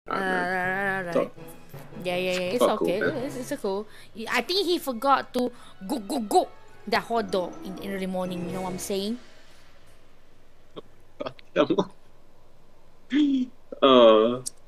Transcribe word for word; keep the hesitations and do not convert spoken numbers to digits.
Uh, Alright, man. right, right. Talk, Yeah, yeah, yeah. It's talk cool, okay. man. It's, it's cool. I think he forgot to go, go, go the hot dog in in the morning. You know what I'm saying? uh,